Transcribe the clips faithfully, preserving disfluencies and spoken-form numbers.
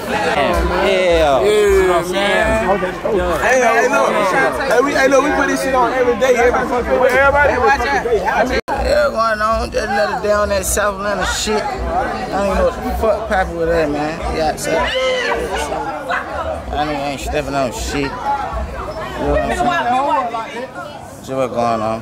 Yeah. Yeah, man. Hey, hey, look. Hey, we, hey, look, we put this shit on every day. Every fucking day. Everybody watch out. Yeah, going on, just another day on that South Atlanta shit. I don't even know what the fuck poppin' with that, man. Yeah, so I ain't stepping on shit. You know what I'm saying? See what's going on.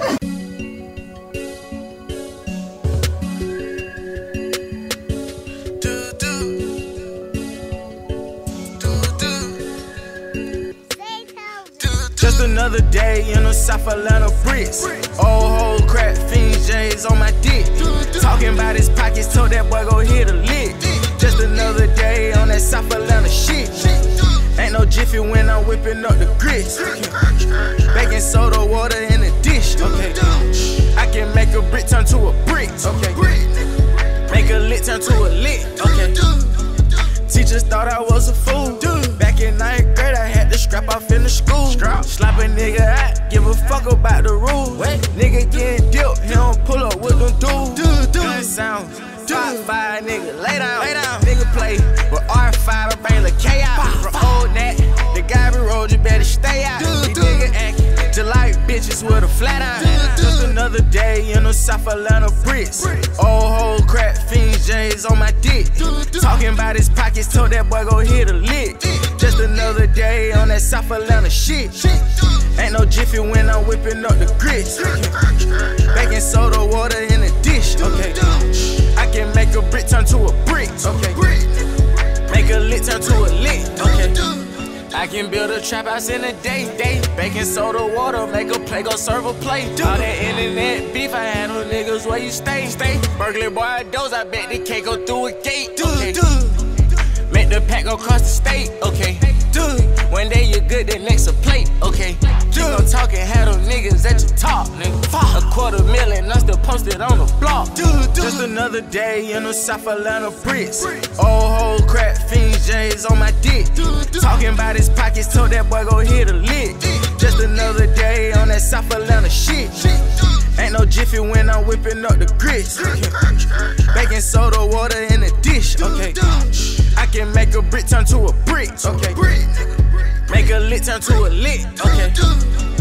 Just another day in the South Atlanta bricks. Old whole crack fiend J's on my dick. Talking about his pockets, told that boy go hit a lick. Just another day on that South Atlanta shit. Ain't no jiffy when I'm whipping up the grits. Baking soda, water in a dish. Okay, I can make a brick turn to a brick. Okay, make a lick turn to a lick. Okay, teachers thought I was a fool. Back in ninth grade, I had to scrap off in the school. Slap a nigga out, give a fuck about the rules. Nigga getting dipped, he don't pull up with them dudes. Gun sound, five five nigga, lay down, lay down. Nigga play with R five, I bring the K out. From old Nat, the guy be rolled, you better stay out. These nigga act just like bitches with a flat iron. Just another day in the South Atlanta bricks. Old whole crack fiend J's on my dick. Talking about his pockets, told that boy go hit a lick. Just another day on that South Atlanta shit. Ain't no jiffy when I'm whipping up the grits. Baking soda, water in a dish. Okay, I can make a brick turn to a brick. Okay, make a lick turn to a lick. Okay, I can build a trap house in a day, day. Baking soda, water, make a play, go serve a plate. All that internet beef, I handle niggas where you stay, stay. Burglary boy, those, I bet they can't go through a gate. Okay, make the pack go across the state. Okay, one day you're good, then next a plate. Okay, you gon' talk and have them niggas at your top, nigga. A quarter million, I'm still posted on the block. Just another day in the South Atlanta bricks. Old whole crack fiend J's on my dick. Talking about his pockets, told that boy go hit a lick. Just another day on that South Atlanta shit. Ain't no jiffy when I'm whipping up the grits. Baking soda, water in a dish. Okay, I can make a brick turn to a brick. Okay, make a lick turn to a lick. Okay.